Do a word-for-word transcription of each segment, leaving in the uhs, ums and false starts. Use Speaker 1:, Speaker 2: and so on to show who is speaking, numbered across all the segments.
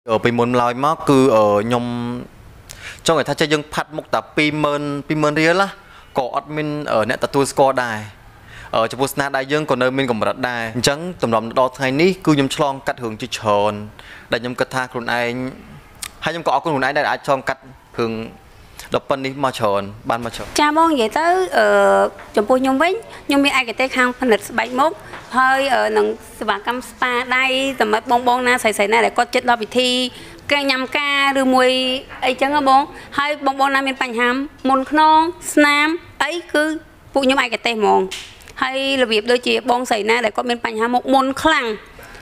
Speaker 1: ở bên môn lòi mắc cứ ở nhom trong người ta chơi dân phạt một tập pimơn pimơn riêng lá có admin ở net tattoo score đài ở trong post đại dương còn nơi mình còn một đài trắng tầm lòng đo thay ní cứ nhom chlong cắt hướng chỉ tròn đại nhom cắt tha con anh hay nhom có con anh đã cho cắt hướng đập phân đi mà tròn ban mà tròn
Speaker 2: cha bông vậy tới ở trong post nhom với nhomมีai cái tay khang phân lịch bảy mốt hơi ở nằng spa cam spa đây tầm mấy bông bông naใส่ๆ na để có chết lo bị thi cái nhầm ca đưa mùi ấy chẳng có bông hai bông bông nam miền Pành Hàm môn non nam ấy cứ phụ như ai cái tay mòn hay là việc đôi chị bông xảy na để có miền Pành Hàm một môn khăng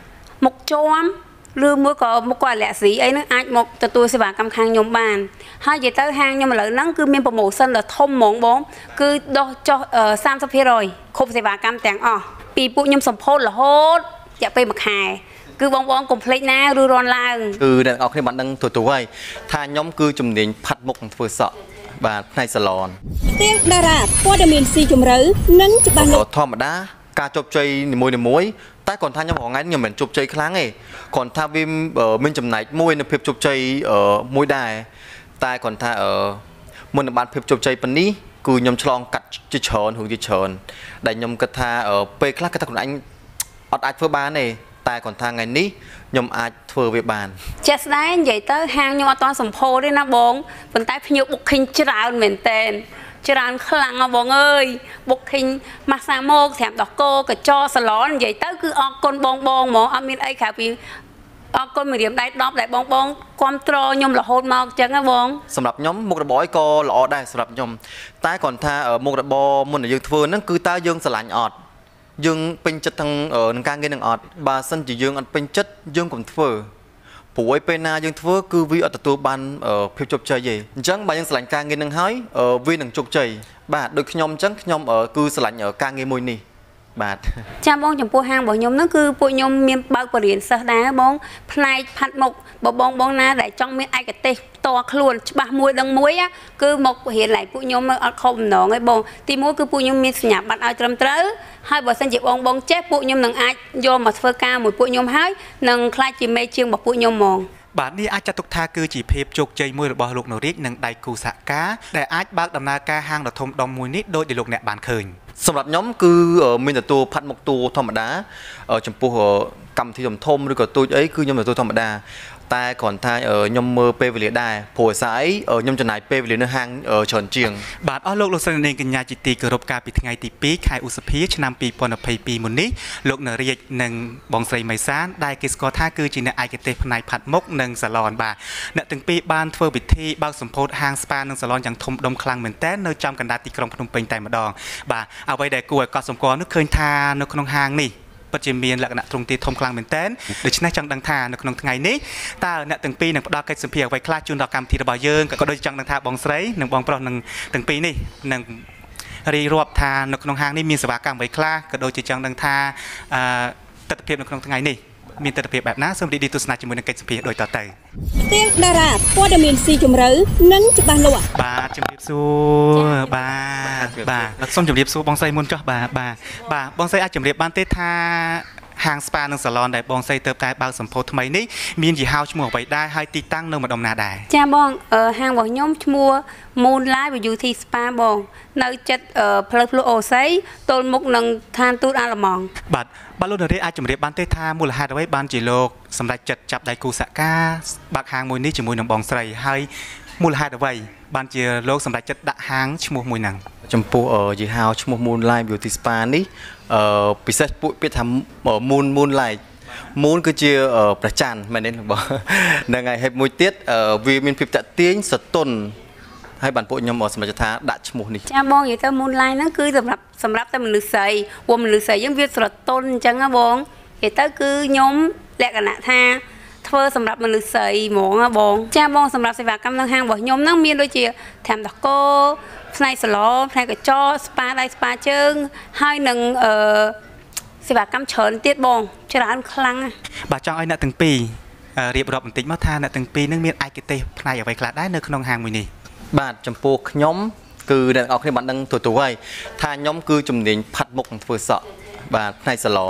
Speaker 2: một chóm đưa mùi có một quả lẹ xí ấy nó ai một từ tôi sẽ vào cầm khang nhom bàn hai chị tới hang nhưng mà lợi nắng cứ miền màu xanh là thông mỏng bóng cứ đo cho sam sắp phía rồi không sẽ vào cầm tàng ọปีปุยมสมโพธิ์ละโหดอยากไปมาขายคือบองบองกลมเพลย์นะรูรอนลาง
Speaker 1: คือเด็กออกในบ้านดังตัวตัวไว้ถ้าย้อมคือจุ่มเด่นผัดมุกเฟื่อสะบาในสลอน
Speaker 3: เตี้ยดาราพอดมีนซีจุ่มรื้อนั่งจะบาน
Speaker 1: ลทอมดาการจบใจในมวยในมวยแต่ก่อนท่านย้อมของงั้นยังเหมือนจบใจครั้งไงก่อนท่าวิมเอ่อมันจำไหนมวยในเพียบจบใจเอ่อมวยได้แต่ก่อนท่าเอ่อมวยในบ้านเพียบจบใจปันนี้กูยมฉลองกัดจิเชิญหูจิเชิญได้ยมกระทาเออไปคลาสกระทาคนอันอดอัดเพื่อบานเนี่ยแต่ก่อนทางไงนี้ยมอัดเพื่อเว็บบาน
Speaker 2: เจ็ดได้ใหญ่เตอร์หางยมตอนสมโพธิ์ด้วยนะบงบนใต้พยุบุกขิงจราเหมือนเต้นจรานคลังอ่ะบงเอ้ยบุกขิงมาซาโมกแถมดอกโก้กับจอสลอนใหญ่เตอร์คือออกกลบงบงหมออามินไอขาปีออกคนมีเรียมได้ดอกได้บองบองความตรอยมหล่อโหดมากจังนะบอง
Speaker 1: สำหรับย้อมมุกระบอยก็หล่อได้สำหรับย้อมแต่ก่อนท่าเออมุกระบอมันยังเฟื่อนั่นคือตายังสลายออดยังเป็นจัดทางเออหนังการเงินหนังออดบาสันจียังอันเป็นจัดยังกับเฟื่อผู้ไว้เป็นนายังเฟื่อคือวิอัตตัวบันเออเพียบจบใจยี่จังบายังสลายการเงินหนังหายเออวิหนังจบใจบาโดยย้อมจังย้อมเออคือสลายเออการเงินมวยนี่บาท
Speaker 2: จำบองจำปูหางบอกยมนั่นคือปูยมมีบางประเด็นสักดาบองพลายพัดหมกบอบองบองนาได้จ้องมีไอกับเตะตัวขลุ่นบะมวยดังมวยอ่ะคือหมกเห็นไหลปูยมมันเอาคมหนองไอ้บองตีมวยคือปูยมมีสัญญาบัตรเอาจำเต๋อให้บอกสัญญาบองบองเจ็บปูยมหนังไอโยมมาเฟอร์กาหมวยปูยมหายหนังคลายจีเมเชียงบอกปูยมมอง
Speaker 4: บาทนี้อาจจะตุกทาคือจีเพบจุกใจมวยบอลลูกโนริกหนังไดกูสะกาแต่อาจบางดำนาการห้างดอกทมดอมมวยนิดโดยเดี๋ยวลูกเนี่ยบานคืน
Speaker 1: สำหรับย้อมคือเออมีแต่ตัวพัดหมกตัวธรรมดาเออจำปูหัวกำที่จำทมหรือก็ตัวไอ้คือย้อมแต่ตัวธรรมดาแต่ก่อนทายเออยมมือเปเวลีได้โผล่สายเออยมจะไหนเปเวลีในห้างเออเฉินเจียง
Speaker 4: บาทอ้อโลกโลกเสนอกัญญาจิตติกรบการปิดไงตีปีขายอุสพีชนำปีปนภัยปีมุนนี้โลกเนรียหนึ่งบองไซไมซานได้กิสกอท่าคือจีนไอเกเตพนายผัดมกหนึ่งสลอนบาเนตึงปีบานเฟอร์บิทที่บ้าสมโพธห้างสปาหนึ่งสลอนอย่างทมดมคลังเหมือนแต่เนจำกันดาติกรมพนมเปงแต่มาดองบาเอาไว้ได้กลัวกอสมกอนึกเคยทานกขนมห้างนี่ปัจจุบันหลักณตรงตีทมคลังเหมือนเต้นโดยชนะจังดังทานในขนมไงนี้ตาเนี่ยตั้งปีหนึ่งดอกไก่สมเพียไว้คลาจุนดอกกรรมทีระบายเยิงก็โดยจังดังทาบองไซหนึ่งบองปลอหนึ่งตั้งปีนี่หนึ่งรีรวบทานในขนมห้างนี่มีสวากรรมไว้คลาก็โดยจังดังทาตัดเพียบในขนมไงนี่มีตัดเพียบแบบนั้นสมดีดีตุสนาจมูกในไก่สมเพียโดยต่อเตย
Speaker 3: เตี้ยดาราพอดมีนซีจุ่มรื้อนั่งจะบานลวะ
Speaker 4: บาจุ่มเรียบสู้บาบาส้มจุ่มเรียบสู้บองไซมุนจ่อบาบาบาบองไซอาจุ่มเรียบบ้านเตทาหางสปาหนึ่งสลอนได้บองไซเติบได้บางสมโพธิ์ทำไมนี่มีนจีฮาวชั่วโมงไปได้ให้ตีตั้งนึงมาดมนาได้
Speaker 2: จ้าบองเออหางบอกย่อมชั่วโมงมูลไล่ไปอยู่ที่สปาบองในจัดเอ่อเพลฟลูโอไซต้นมุกหนึ่งทานตูดอาลมอง
Speaker 4: บัดบาลูนเรอาจจะเรียบบ้านเตทามูลค่าเอาไว้บ้านจีโลกสำหรับจัดจับได้กูสะก้าบักหางมวยนี้จมูกหนึ่งบองไซให้มูลค่าเอาไว้บ้านจีโลกสำหรับจัดดะหางชั่วโมงมวยหนัง
Speaker 1: จำปูเออจีฮาวชั่วโมงมูลไลฟ์อยู่ที่สปานี้เอ่อพิเศษปุ๊บไปทำเอ่อมูลมูลไลฟ์มูลคือเจียเอ่อประจันไม่เน้นบอกในไงให้มวยเตี้ยเอ่อวีมินพิบจะเตี้ยสต้นให้บรรพุยมอสมัจท้าดัชมูนี่
Speaker 2: จ้าบองอย่างแต่มูลไลฟ์นั่นคือสำหรับสำหรับแต่มันลือใส่วงมันลือใส่ยังเวียดสดต้นจังนะบองอย่างแต่คือยมแหลกกันนะท่าเธอสำหรับมันลือใส่หมองนะบองจ้าบองสำหรับสิบกรรมทั้งห้างบอกยมนั่งมีโดยเจียแถมตะโก้ในสโลปในกระจอสปาได้สปาเชิงให้หนึ่งเอ่อสิบกรรมเฉินเตี้ยบองจะร้านคลัง
Speaker 4: บาจังไอ้หน้าตึงปีเรียบรอบมันติดมาทานหน้าตึงปีนึงมีไอเกเตพนายเอาไว้คลาได้ในขนมหางมือนี่
Speaker 1: บาดจำปูย้อมคือเด็กออกในบ้านดังตัวตัวไว้ถ้าย้อมคือจุ่มเด่นผัดมุกเฟื่อสะบาดในสลอน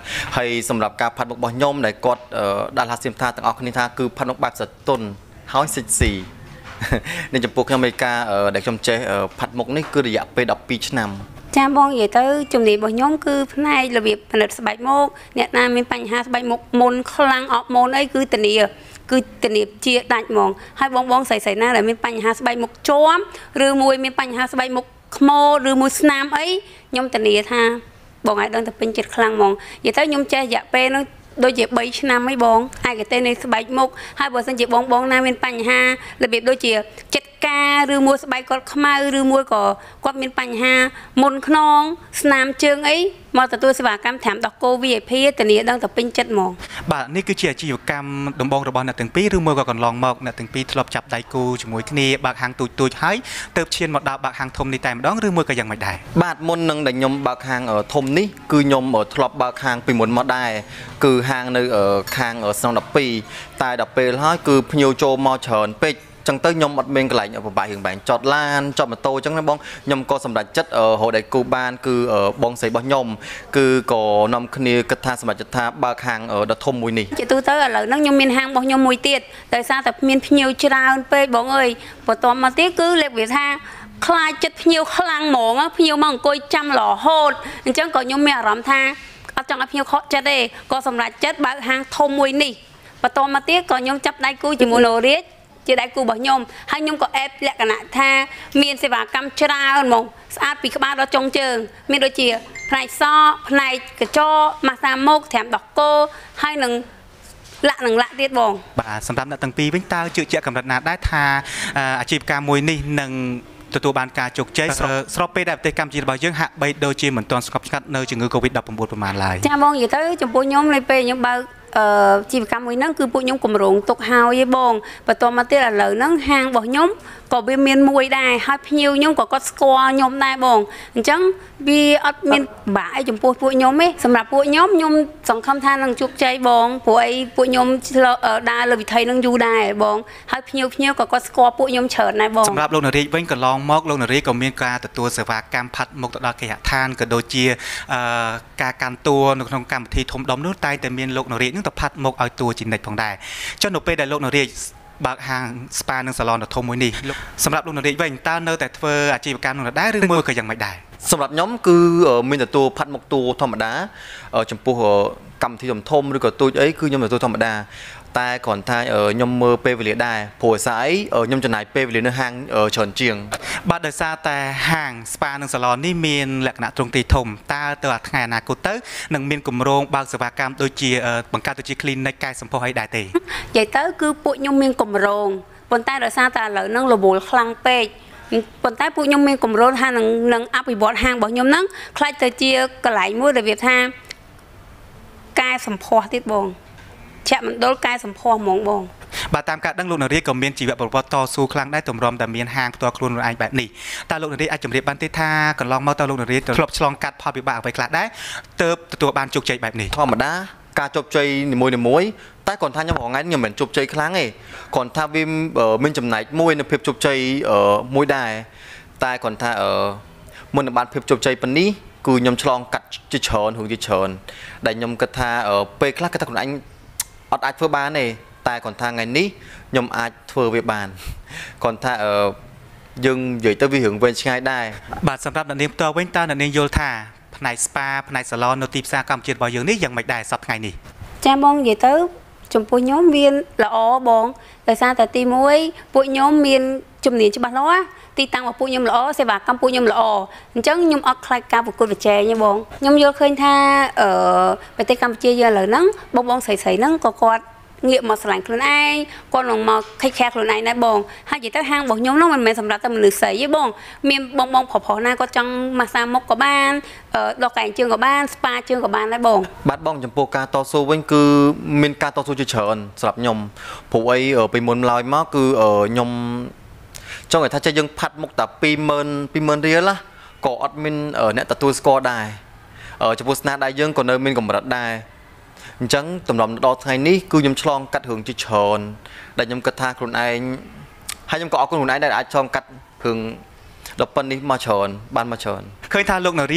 Speaker 1: ហើយសម្រាប់ការផាត់មុខរបស់ខ្ញុំដែលគាត់ដាក់ឡាសៀមថាទាំងអស់គ្នាថាគឺផាត់មុខបែបសតុនហើយសិចស៊ីនេះចំពោះខ្ញុំឯកាដែលខ្ញុំចេះផាត់មុខនេះគឺរយៈពេលដប់ពីរឆ្នាំ
Speaker 2: ចាបងនិយាយទៅជំនាញរបស់ខ្ញុំគឺផ្នែករបៀបផលិតស្បែកមុខអ្នកណាមានបញ្ហាស្បែកមុខមុនខ្លាំងអត់មុនអីគឺធានាគឺធានាជាដាច់ហ្មងហើយបងបងស្រីស្រីណាដែលមានបញ្ហាស្បែកមុខជាប់ឬមួយមានបញ្ហាស្បែកមុខខ្មោឬមួយស្នាមអីខ្ញុំធានាថាបងឲ្យដឹងតែពេញចិត្តខ្លាំងហ្មងនិយាយទៅខ្ញុំចេះរយៈពេលនោះដូចជាបីឆ្នាំអីបងឯកទេសនៃស្បែកមុខហើយបើសិនជាបងបងណាមានបញ្ហារបៀបដូចជាចិត្តការឬមួយស្បែកគាត់ខ្មៅឬមួយក៏គាត់មានបញ្ហាមុនខ្នងស្នាមជើងអីមកទទួលសេវាកម្មត្រាំដោះគោ វី I ភី ធានាដឹងតែពេញចិត្តហ្មង
Speaker 4: បាទនេះគឺជាអាជីវកម្មដំបងរបស់អ្នកទាំងពីរឬមួយក៏កន្លងមកអ្នកទាំងពីរធ្លាប់ចាប់ដៃគូជាមួយគ្នាបើកហាងទូចទូចហើយទៅឈានមកដល់បើកហាងធំនេះតែម្ដងឬមួយក៏យ៉ាងម៉េចដែរ
Speaker 1: បាទមុននឹងដែលខ្ញុំបើកហាងធំនេះគឺខ្ញុំធ្លាប់បើកហាងពីមុនមកដែរគឺហាងនៅខាងស្នងដប់ពីរតែដល់ពេលហើយគឺភ្ញៀវចូលមកច្រើនពេកចឹងទៅខ្ញុំអត់មានកន្លែងប្របាយរឿងបែងចតឡានចតម៉ូតូចឹងណាបងខ្ញុំក៏សម្រេចចិត្តរហូតដល់គូបានគឺបងស្រីរបស់ខ្ញុំគឺក៏នាំគ្នាគិតថាសម្រេចចិត្តថាបើកហាងដ៏ធំមួយនេះ
Speaker 2: ជាទូទៅឥឡូវហ្នឹងខ្ញុំមានហាងរបស់ខ្ញុំមួយទៀតដោយសារតែមានភ្ញៀវច្រើនពេកបងអើយបន្ទាប់មកទៀតគឺលេខវាថាខ្លាចចិត្តភ្ញៀវខ្លាំងហ្មងភ្ញៀវមកអង្គុយចាំរហូតអញ្ចឹងក៏ខ្ញុំមានអារម្មណ៍ថាអត់ចង់ឲ្យភ្ញៀវខកចិត្តទេក៏សម្រេចចិត្តបើកហាងធំមួយនេះបន្ទាប់មកទៀតក៏ខ្ញុំចាប់ដៃគូជាមួយលោករាជជាដៃគូរបស់ខ្ញុំហើយខ្ញុំក៏អេបលក្ខណៈថាមានសេវាកម្មច្រើនហ្មងស្អាតពីក្បាលដល់ចុងជើងមានដូចជាផ្នែកសក់ផ្នែកកញ្ចក់ម៉ាស្សាមុខត្រាំដោះគោហើយនឹងលាក់នឹងលាក់ទៀតបង
Speaker 4: បាទសម្រាប់អ្នកទាំងពីរវិញតើជឿជាក់កម្រិតណាដែរថាអាជីវកម្មមួយនេះនឹងទទួលបានការជោគជ័យស្របពេលដែលប្រទេសកម្ពុជារបស់យើងហាក់បីដូចជាមិនទាន់ស្កប់ស្កាត់នៅជំងឺ កូវីដ ដប់ប្រាំបួន ប្រហែលឡើយ
Speaker 2: ចាបងនិយាយទៅចំពោះខ្ញុំនៅពេលខ្ញុំបើកអឺជីវកម្មមួយហ្នឹងគឺពួកខ្ញុំគម្រោងទុកហើយឯងបងបន្ទាប់មកទៀតឥឡូវហ្នឹងហាងរបស់ខ្ញុំក៏វាមានមួយដែរហើយភ្ញៀវខ្ញុំក៏គាត់ស្គាល់ខ្ញុំដែរបងអញ្ចឹងវាអត់មានបាក់អីចំពោះពួកខ្ញុំទេសម្រាប់ពួកខ្ញុំខ្ញុំសង្ឃឹមថានឹងជោគជ័យបងព្រោះអីពួកខ្ញុំដើរលើវិថីនឹងយូរដែរបងហើយភ្ញៀវភ្ញៀវក៏គាត់ស្គាល់ពួកខ្ញុំច្រើនដែរបង
Speaker 4: សម្រាប់លោកនារីវិញកន្លងមកលោកនារីក៏មានការទទួលសេវាកម្មផាត់មុខទៅដល់គេហដ្ឋានក៏ដូចជាការកាន់តួនៅក្នុងកម្មវិធីធំដុំនោះតែតែមានលោកនារីនឹងទៅផាត់មុខឲ្យតួជានិច្ចផងដែរចុះនៅពេលដែលលោកនារីបើកហាងស្ប៉ានិងសាឡនដ៏ធំមួយនេះសម្រាប់លោកនារីវិញតើនៅតែធ្វើអាជីវកម្មនោះដែរឬមួយក៏យ៉ាងម៉េចដែរ
Speaker 1: សម្រាប់ខ្ញុំគឺមានទទួលផាត់មុខតួធម្មតាចំពោះកម្មវិធីធំៗឬក៏ទូចអីគឺខ្ញុំទទួលធម្មតាតែគ្រាន់តែខ្ញុំមើលពេលវេលាដែរព្រោះស្អីខ្ញុំចំណាយពេលវេលានៅហាងច្រើនជាង
Speaker 4: បាទដោយសារតែហាងស្ប៉ានិងសាឡននេះមានលក្ខណៈទ្រង់ទ្រាយធំតើទៅថ្ងៃអនាគតទៅនឹងមានគម្រោងបើកសេវាកម្មដូចជាបង្កើតដូចជា clinic កែសម្ផស្សអីដែរទេ
Speaker 2: និយាយទៅគឺពួកខ្ញុំមានគម្រោងប៉ុន្តែដោយសារតែឥឡូវហ្នឹងរវល់ខ្លាំងពេកប៉ុន្តែពួកខ្ញុំមានគម្រោងថានឹងនឹងអភិវឌ្ឍហាងរបស់ខ្ញុំហ្នឹងខ្លាចទៅជាកន្លែងមួយដែលវាថាកែសម្ផស្សទៀតបងជាមណ្ឌលកែសម្ផស្សហ្មងបង
Speaker 4: បាទតាមការដឹងលោកនារីក៏មានជីវប្រវត្តិតស៊ូខ្លាំងដែរទម្រាំតែមានហាងផ្ទាល់ខ្លួនខ្លួនឯងបែបនេះតើលោកនារីអាចជម្រាបបានទេថាកន្លងមកតើលោកនារីធ្លាប់ឆ្លងកាត់ផលវិបាកអ្វីខ្លះដែរទើបទទួលបានជោគជ័យបែបនេះ
Speaker 1: ធម្មតាការជោគជ័យនីមួយៗតែគាត់ថាខ្ញុំរងថ្ងៃខ្ញុំមិនជោគជ័យខ្លាំងទេគាត់ថាវាមានចំណែកមួយនៅភាពជោគជ័យមួយដែរតែគាត់ថាមុននឹងបានភាពជោគជ័យប៉ុណ្នេះគឺខ្ញុំឆ្លងកាត់ជាច្រើនរឿងជាច្រើនដែលខ្ញុំគិតថាពេលខ្លះគាត់ថាខ្លួនឯងអត់អាចធ្វើបានទេតែគាត់ថាថ្ងៃនេះខ្ញុំអាចធ្វើវាបានគាត់ថាយើងនិយាយទៅវារឿងវែងឆ្ងាយដែរ
Speaker 4: បាទសម្រាប់អ្នកនាងផ្ទាល់វិញតើអ្នកនាងយល់ថាផ្នែកស្ប៉ាផ្នែកសាឡននៅទីផ្សារកម្ពុជារបស់យើងនេះយ៉ាងម៉េចដែរសប្តាហ៍ថ្ងៃនេះ
Speaker 2: ចាបងនិយាយទៅចំពោះខ្ញុំវាល្អបងដោយសារតែទីមួយពួកខ្ញុំមានជំនាញច្បាស់លាស់ទីតាំងរបស់ពួកខ្ញុំល្អសេវាកម្មពួកខ្ញុំល្អអញ្ចឹងខ្ញុំអត់ខ្លាចការប្រកួតប្រជែងទេបងខ្ញុំយល់ឃើញថាអឺប្រទេសកម្ពុជាយើងឥឡូវហ្នឹងបងបងស្រីស្រីហ្នឹងក៏គាត់ងាកមកស្រឡាញ់ខ្លួនឯងគាត់នឹងមកខិតខែខ្លួនឯងដែរបងហើយនិយាយទៅហាងរបស់ខ្ញុំហ្នឹងមិនមែនសម្រាប់តែមនុស្សស្រីទេបងមានបងបងប្រុសៗណាគាត់ចង់ម៉ាស្សាមុខក៏បានដកកែងជើងក៏បានស្ប៉ាជើងក៏បានដែរបង
Speaker 1: បាទបងចំពោះការតស៊ូវិញគឺមានការតស៊ូជាច្រើនសម្រាប់ខ្ញុំព្រោះអីពីមុនឡើយមកគឺខ្ញុំចង់ឲ្យថាចេះយើងផាត់មុខតែពីរម៉ឺនពីរម៉ឺនរៀលណាក៏អត់មានអ្នកទទួលស្គាល់ដែរចំពោះស្នាដៃយើងក៏នៅមានកម្រិតដែរអញ្ចឹងតម្រាំដល់ថ្ងៃនេះគឺខ្ញុំឆ្លងកាត់រឿងជាច្រើនដែលខ្ញុំគិតថាខ្លួនឯងហើយខ្ញុំក៏អរគុណខ្លួនឯងដែលអាចឆ្លងកាត់រឿងដល់ប៉ុណ្្នេះមកច្រើនបានមកច្រើន
Speaker 4: ឃើញថាលោកនារី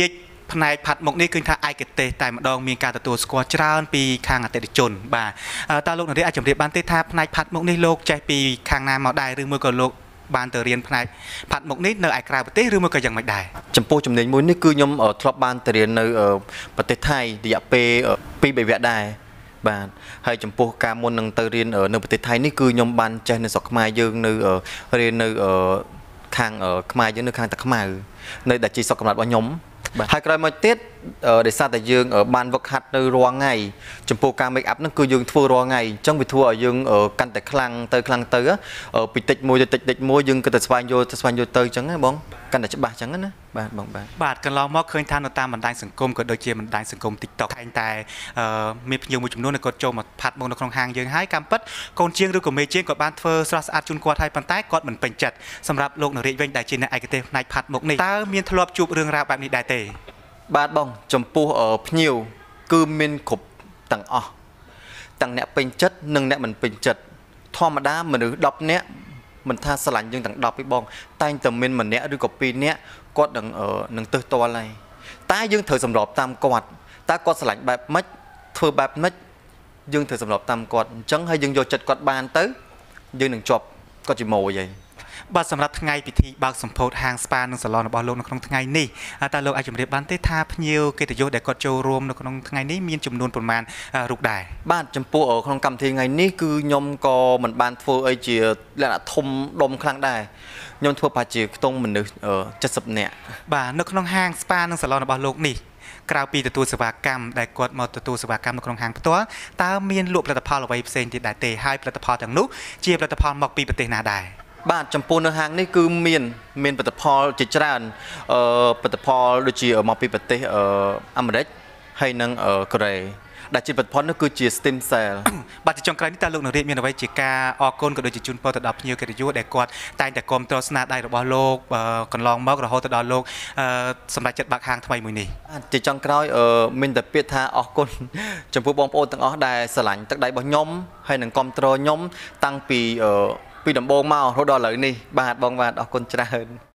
Speaker 4: ផ្នែកផាត់មុខនេះគឺថាឯកទេសតែម្ដងមានការទទួលស្គាល់ច្រើនពីខាងអតិថិជនបាទតើលោកនារីអាចជម្រាបបានទេថាផ្នែកផាត់មុខនេះលោកចេះពីខាងណាមកដែរឬមួយក៏លោកបានទៅរៀនផ្នែកផាត់មុខនេះនៅឯក្រៅប្រទេសឬមួយក៏យ៉ាងម៉េចដែរ
Speaker 1: ចំពោះជំនាញមួយនេះគឺខ្ញុំធ្លាប់បានទៅរៀននៅប្រទេសថៃរយៈពេលពីរបីវគ្គដែរបាទហើយចំពោះការមុននឹងទៅរៀននៅប្រទេសថៃនេះគឺខ្ញុំបានចេះនៅស្រុកខ្មែរយើងនៅរៀននៅខាងខ្មែរយើងនៅខាងតាខ្មៅនៅដែលជាស្រុកកំណើតរបស់ខ្ញុំហើយក្រោយមកទៀតដោយសារតែយើងបានវឹកហាត់នៅរាល់ថ្ងៃចំពោះការ make up ហ្នឹងគឺយើងធ្វើរាល់ថ្ងៃអញ្ចឹងវាធ្វើឲ្យយើងកាន់តែខ្លាំងទៅខ្លាំងទៅពីតិចមួយទៅតិចតិចមួយយើងក៏ទៅស្វែងយល់ទៅស្វែងយល់ទៅអញ្ចឹងណាបងកាន់តែច្បាស់អញ្ចឹងណាបាទបងបាទ
Speaker 4: បាទកន្លងមកឃើញថានៅតាមបណ្ដាញសង្គមក៏ដូចជាបណ្ដាញសង្គម TikTok តែងតែមានភ្ញៀវមួយចំនួនគាត់ចូលមកផាត់មុខនៅក្នុងហាងយើងហើយកម្មពិតកូនជាងឬក៏មេជាងគាត់បានធ្វើស្រស់ស្អាតជូនគាត់ហើយប៉ុន្តែគាត់មិនពេញចិត្តសម្រាប់លោកនារីវិញដែលជាអ្នកឯកទេសផ្នែកផាត់មុខនេះតើមានធ្លាប់ជួបរឿងរ៉ាវបែបនេះដែរទេ
Speaker 1: បាទបងចំពោះភ្ញៀវគឺមានគ្រប់ទាំងអស់ទាំងអ្នកពេញចិត្តនិងអ្នកមិនពេញចិត្តធម្មតាមនុស្សដប់នាក់មិនថាស្រឡាញ់យើងទាំងដប់ទេបងតែងតែមានម្នាក់ឬក៏ពីរនាក់គាត់នឹងនឹងទើសទាល់ហើយតែយើងត្រូវសម្របតាមគាត់តើគាត់ស្រឡាញ់បែបម៉េចធ្វើបែបម៉េចយើងត្រូវសម្របតាមគាត់អញ្ចឹងហើយយើងយកចិត្តគាត់បានទៅយើងនឹងជាប់គាត់ជាម៉ូយហើយ
Speaker 4: បាទសម្រាប់ថ្ងៃពិធីបើកសម្ពោធហាងស្ប៉ានិងសាឡនរបស់លោកនៅក្នុងថ្ងៃនេះតើលោកអាចជម្រាបបានទេថាភ្ញៀវកិត្តិយសដែលគាត់ចូលរួមនៅក្នុងថ្ងៃនេះមានចំនួនប្រមាណរូបដែរ
Speaker 1: បាទចំពោះក្នុងកម្មវិធីថ្ងៃនេះគឺខ្ញុំក៏មិនបានធ្វើអីជាលក្ខណៈធំដុំខ្លាំងដែរខ្ញុំធ្វើប្រហែលជាខ្ទង់មនុស្សเจ็ดสิบនាក់
Speaker 4: បាទនៅក្នុងហាងស្ប៉ានិងសាឡនរបស់លោកនេះក្រៅពីទទួលសេវាកម្មដែលគាត់មកទទួលសេវាកម្មនៅក្នុងហាងផ្ទាល់តើមានលក់ផលិតផលអ្វីផ្សេងទៀតដែរទេហើយផលិតផលទាំងនោះជាផលិតផលមកពីប្រទេសណាដែរ
Speaker 1: បាទចំពោះនៅហាងនេះគឺមានមានផលិតផលជាច្រើនអឺផលិតផលដូចជាមកពីប្រទេសអឺអាមេរិកហើយនិងកូរ៉េដែលជាផលិតផលនោះគឺជា stem cell
Speaker 4: បាទជាចុងក្រោយនេះតើលោកនារីមានអ្វីជាការអរគុណក៏ដូចជាជូនពរទៅដល់ភ្ញៀវកិត្តិយសដែលគាត់តែងតែគាំទ្រស្នាដៃរបស់លោកកន្លងមករហូតទៅដល់លោកសម្រាប់ចិត្តបាក់ហាងថ្មីមួយនេះ
Speaker 1: ជាចុងក្រោយមានតែពាក្យថាអរគុណចំពោះបងប្អូនទាំងអស់ដែលស្រឡាញ់ទឹកដៃរបស់ខ្ញុំហើយនឹងគាំទ្រខ្ញុំតាំងពីពីដំបូងមករហូតដល់ឥឡូវនេះបាទបងបាទអរគុណច្រើន